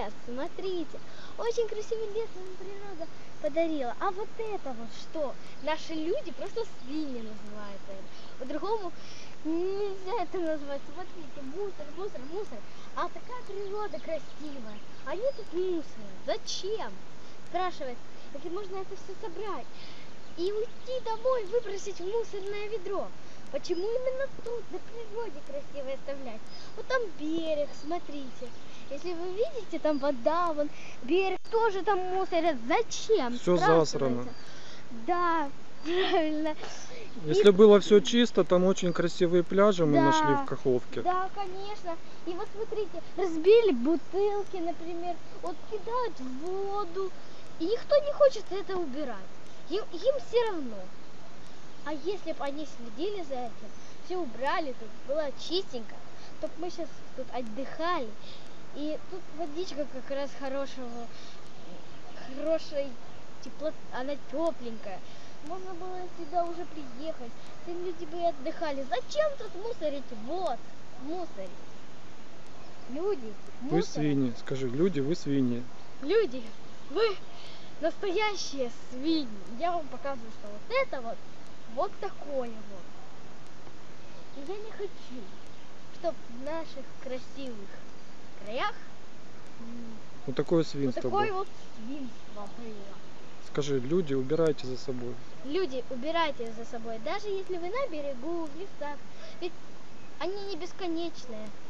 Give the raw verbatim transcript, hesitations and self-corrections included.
лес, смотрите. Очень красивый лес нам природа подарила. А вот это вот что? Наши люди просто свиньи называют это. По-другому нельзя это назвать. Смотрите, мусор, мусор, мусор. А такая природа красивая. Они тут мусор. Зачем? Спрашивает, если можно это все собрать и уйти домой, выбросить в мусорное ведро. Почему именно тут, на природе красиво оставлять? Вот там берег, смотрите. Если вы видите, там вода, вон берег тоже там мусорят. Зачем? Все засрано. Да, правильно. Если и... было все чисто, там очень красивые пляжи мы да, нашли в Каховке. Да, конечно. И вот смотрите, разбили бутылки, например, вот кидают в воду. И никто не хочет это убирать. Им, им все равно. А если бы они следили за этим, все убрали, тут было чистенько, то мы сейчас тут отдыхали. И тут водичка как раз хорошего, хорошей тепло, она тепленькая. Можно было сюда уже приехать, все люди бы отдыхали. Зачем тут мусорить? Вот, мусорить. Люди, Вы мусорить. Свиньи, скажи, люди, вы свиньи. Люди, вы настоящие свиньи. Я вам показываю, что вот это вот, вот такое вот. И я не хочу, чтобы в наших красивых краях вот такое свинство вот такое было. вот свинство было. Скажи, люди, убирайте за собой. Люди, убирайте за собой, даже если вы на берегу, в лесах, ведь они не бесконечные.